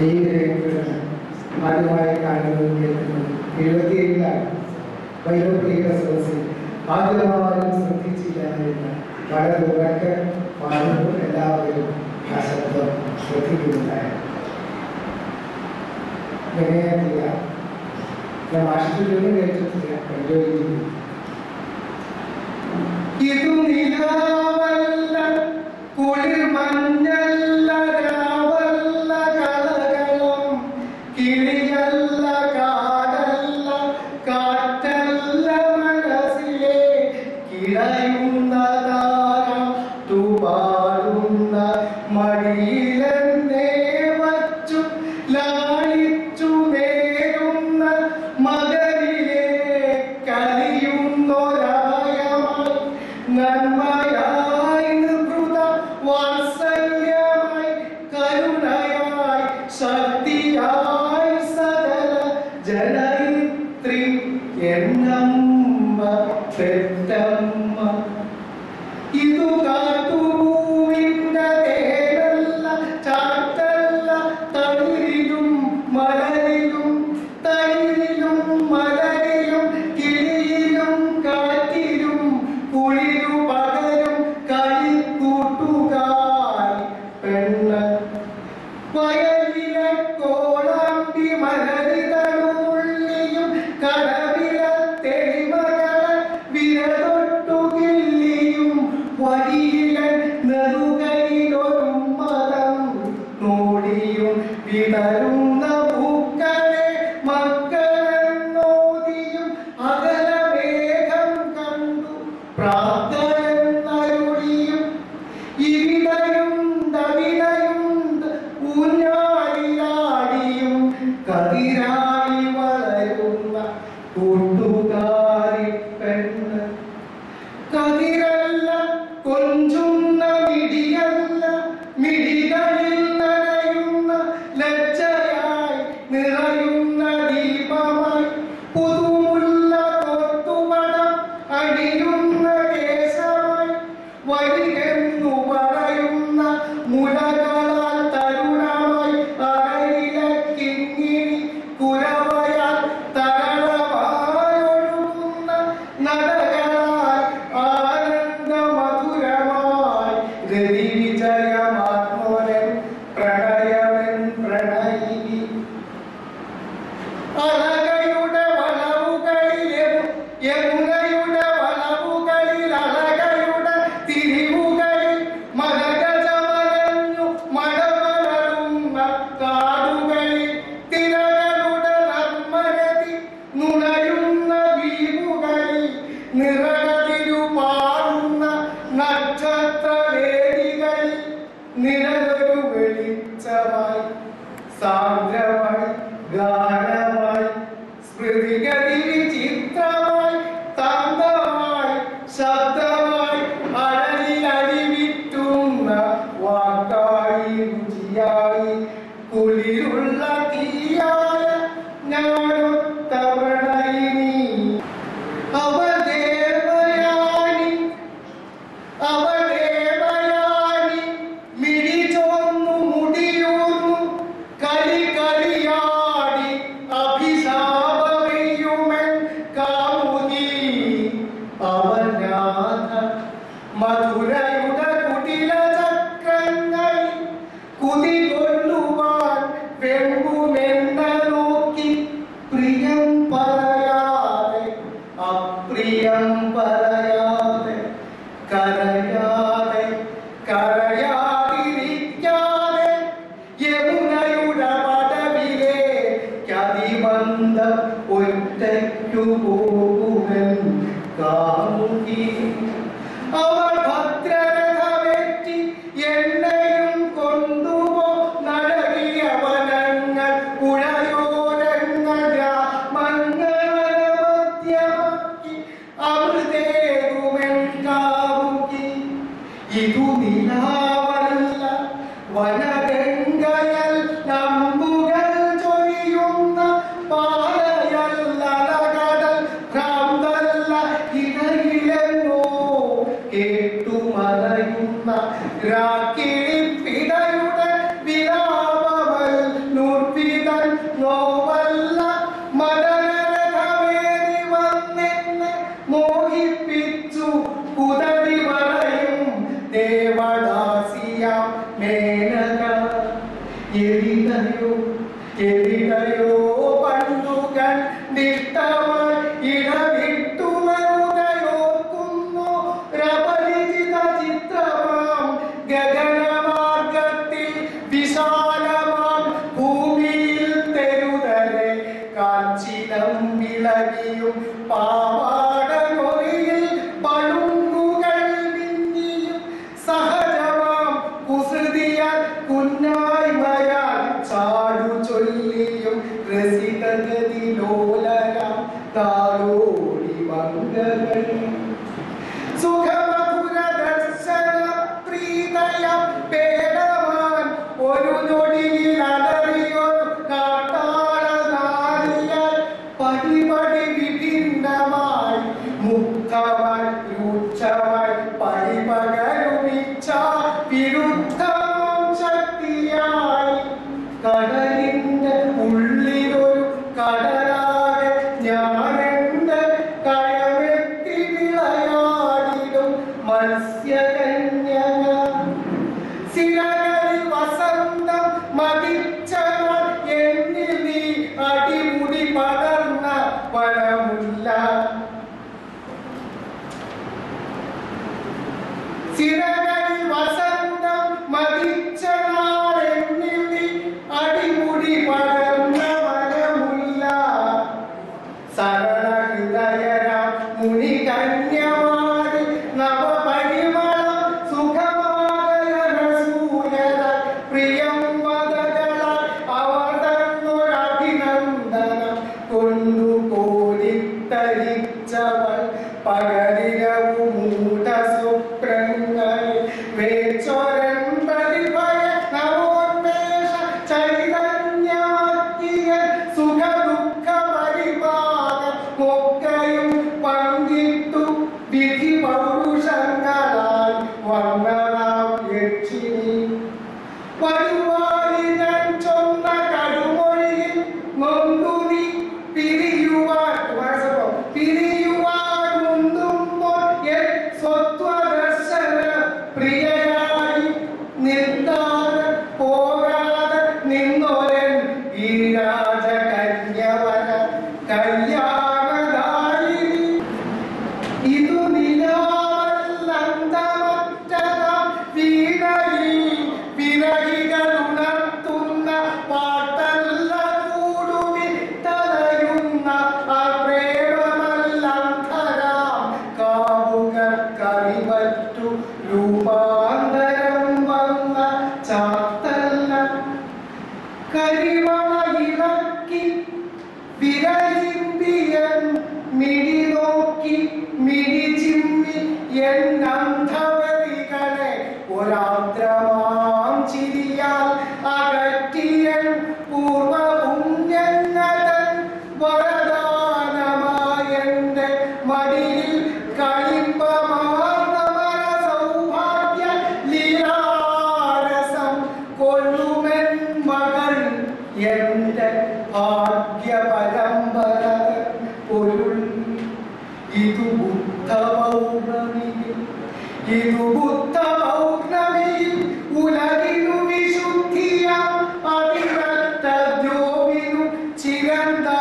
ആദ്യമായി കാണുന്നതും കേൾക്കുന്നതും 77-ലാണ് വൈലോപ്പിക സദസ്സിൽ ആദ്യമാരും ശ്രദ്ധിച്ചില്ലായിരുന്ന വളരെ ഉറക്കെ പാടുമ്പോൾ എല്ലാവരും ആ ശബ്ദം ശ്രദ്ധിക്കുന്നുണ്ടായിരുന്നു. എങ്ങനെയാ ഞാൻ ഭാഷയിലൊന്നും കേട്ടിട്ടില്ല, എൻജോയ് ചെയ്തു. ഇതു നിലാവല്ല കുളിർ മഞ്ഞല്ല രാവല്ല കളകളം കിളിയല്ല കാടല്ല കാറ്റല്ല മനസ്സിലെ കിടയുന്ന താരം തുപാടുന്ന മടിയിലെന്നേ വച്ചു ലാളിച്ചു നേരുന്ന മകരിലെ കലിയുന്നൊരായമായി നന്മയായി നിർവൃത വാത്സല്യമായി കരുണയായി ശക്തിയായി സകല ജനയിത്രി എന്നമ്മ പെറ്റമ്മ. ഇതു കാട്ടുപൂവിന്റെ തേനല്ല ചാറ്റല്ല തളിരിലും മലരിലും തളിരിലും മലരിലും കിളിയിലും കാറ്റിലും കുളിരു പകരും കളിക്കൂട്ടുകാരി പെണ്ണ്. വയലിലെ കോളാമ്പി മലരിതളുള്ളിയും കടവിലെ തെളിമകളെ വിരതൊട്ടു കിള്ളിയും വരിയിലെ നെറുകയിലൊരു മതം നോടിയും വിടരുന്ന പൂക്കളെ മക്കളെന്നോതിയും അകലമേഘം കണ്ടു പ്രാർത്ഥനയുടെയും ഇവിടെയുണ്ട് ഊഞ്ഞാലിലാടിയും കതിരായി വളരുന്ന കൂട്ടുകാരി പെണ്ണ്. കതിരല്ല കൊഞ്ചുന്ന മിടിയല്ല മിടികളിൽ നനയുന്ന ലജ്ജയായി നിറയുന്ന ദീപമായി പുതുമുല്ല കൊത്തുപടം അണിയുന്ന കേശമായി വരികെന്നു പറയുന്ന മുലകളാൽ തരുണമായി അരയിലെ കിങ്ങിണി കുരവയാൽ തരളമായൊഴുകുന്ന നടകളാൽ ആനന്ദ മധുരമായി രതി വിജയമാത്മോരൻ പ്രണയമൻ പ്രണയിനി. അളകയുടെ വളവുകളിൽ യമുനയുടെ വളവുകളിൽ അളകയുടെ തിരിവുകളിൽ മരകജമലഞ്ഞു മഴമലരുന്ന കാടുകളിൽ തിരകളുടെ നർമ്മരതി നുണയുന്ന ദ്വീപുകളിൽ നിറകതിരു പാടുന്ന നക്ഷത്രവേദികളിൽ നിരതൊരു വെളിച്ചമായി സാന്ദ്രമായി ഗാനമായി സ്മൃതിഗതി വിചിത്രമായി തന്തമായി ശബ്ദമായി അഴലിൽ അരിവിറ്റുന്ന വാക്കായി രുചിയായി കുളിരുള്ള തീയായ ഞാനൊത്ത പ്രണയിനി. അവൾ ദേവയാനി അവൾ ദേവയാനി മിഴി ചോന്നു മുടിയൂർന്നു കളി കളിയാടി അഭിശാപമെയ്യുമെൻ കാമുകി. അവൻ രാധ മധുരയുടെ കുടില ചക്രങ്ങളിൽ കുതികൊള്ളുവാൻ വെമ്പുമെന്നെ നോക്കി പ്രിയം പറയാതെ അപ്രിയം പറയാതെ കരയാതെ കരയാതിരിക്കാതെ യമുനയുടെ പടവിലെ കതിബന്ധം ഒറ്റയ്ക്കു പോകുവൻ കാമുകി. അവൾ ഭദ്രരഥമേറ്റി എന്നെയും കൊണ്ടുപോ നടകിയ വനങ്ങൾ പുഴയോരങ്ങൾ ഗ്രാമങ്ങളമധ്യമാക്കി അമൃതേകുമെൻ കാമുകി. ഇതു നിലാവല്ല വനഗംഗയൽ നമ്പുകൾ ചൊരിയുന്ന പാലയല്ല കടൽ ഭ്രാന്തല്ല ഇടയിലെങ്ങോ കേട്ടുമലയുന്ന രാക്കിളിപ്പിടയുടെ വിലാപമൽ ദേവദാസിയാം മേനക. എവിടെയോ പണ്ടുകൾ നിഷ്ടമായി ഇടവിട്ടു മരുതയോർക്കുന്നു രപരിചിത ചിത്രമാം ഗഗനമാർഗത്തിൽ വിശാലമാം ഭൂമിയിൽ തെരുതരെ കാഞ്ചിലം വിളകിയും പാവാട കൊറിയിൽ പളുങ്കുകൾ മിന്നിയും സഹജമാം കുസൃതിയാൽ കുന്നായ്മയാൽ ചാടു ചൊല്ലിയും രസികഗതിലോലരാം താലോടി മംഗകൾ സുഖമധുര ദർശന പ്രീതയം പേടവാൻ ഒരു നൊടിയിൽ അലറിയൊരു കാട്ടാളനാരിയാൽ പടിപടി വിഭിന്നമായി മുക്തമായി രൂക്ഷമായി പടിപകരുമിച്ച വിരുദ്ധവും ശക്തിയായി കടലിന്റെ ഉള്ളിലൊരു കടലാകെ ഞാനെന്റെ കയമെത്തി വിളയാടിടും മത്സ്യകന്യക. സിരകളിൽ വസന്തം മതിച്ചവൾ എന്നിൽ നീ അടിമുടി പടർന്ന വനമുല്ല. സിരകളിൽ വസന്തം മതിച്ചവൾ എന്നിൽ നീ അടിമുടി പടർന്ന വനമുല്ല. സരളഹൃദയരാം മുനികന്യമാരിൽ നവപരിമളം സുഖമാകരസൂയത പ്രിയം വദകളാൽ അവർ തന്നൊരഭിനന്ദനം കൊണ്ടു കോരിത്തരിച്ചവൾ പകലിരവും മൂഢ സ്വപ്നങ്ങളിൽ വേച്ചൊരമ്പതി ഭയ നവോന്മേഷ ചൈതന്യമാക്കിയ സുഖദുഃഖ പരിപാകം ഒക്കെയും പങ്കിട്ടു വിധി പൗരുഷങ്ങളാൽ വർണ്ണനാം യക്ഷിണി. വരുവാനി ഞാൻ ചൊന്ന കടുമൊഴിയിൽ നൊന്തു നീ പിരിയുവാനുന്തുമ്പോൾ സ്വത്വദർശന പ്രിയയായി നിർത്താതെ പോകാതെ നിന്നോരൻ ഈ രാജകന്യവന കല്യാണദായിനി. ഇതു നിലാവല്ലന്തമറ്റതാം വീണയിൽ വിരഹികളുണർത്തുന്ന പാട്ടല്ല കൂടുവിട്ടലയുന്ന ആ പ്രേമമല്ലന്ധരാം കാവുകൾ കറിവറ്റു രൂപാന്തരം വന്ന ചാത്തല്ല. കരിവള ഇളക്കി വിരലിമ്പിയൻ മിഴി നോക്കി മിഴി ചിമ്മി എൻ അന്ധവതികളെ ഒരാദ്രമാം ചിരിയാൽ അകറ്റിയൻ പൂർവപുണ്യങ്ങളൻ വരദാനമായെന്റെ മടിയിൽ കളിമ്പമാർന്നവര സൗഭാഗ്യ ലീലാരസം കൊള്ളുമെൻ മകൾ എന്റെ ഭാഗ്യ പരമ്പര പൊരുൾ. ഇതു ബുദ്ധ പൗർണമിയിൽ ഉലകിനു വിശുദ്ധിയാം അതിരക്ത ദ്രോവിനു ചിരന്ത